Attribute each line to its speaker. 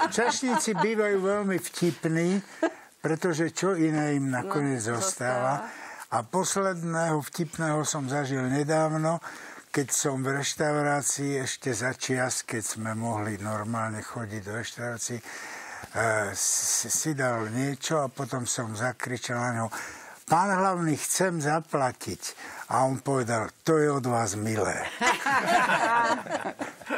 Speaker 1: Čašníci bývajú veľmi vtipní, pretože čo iné im nakoniec zostáva. A posledného vtipného som zažil nedávno, keď som v reštaurácii ešte za čias, keď sme mohli normálne chodiť do reštaurácií, si dal niečo a potom som zakričal na ňo: pán hlavný, chcem zaplatiť. A on povedal: to je od vás milé.